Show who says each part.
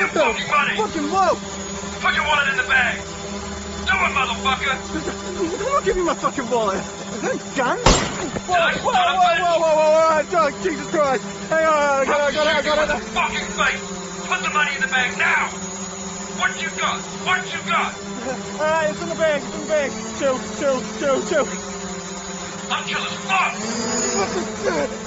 Speaker 1: your fucking money!
Speaker 2: Fucking what?
Speaker 1: Put your wallet in the bag! Do it, motherfucker!
Speaker 2: I'm not giving you my fucking wallet. Gang? Whoa, Jesus Christ! Hang on, I got it.
Speaker 1: Fucking face! Put the money in the bag now! What you got?
Speaker 2: Alright, it's in the bag, Chill.
Speaker 1: I'm chill as fuck!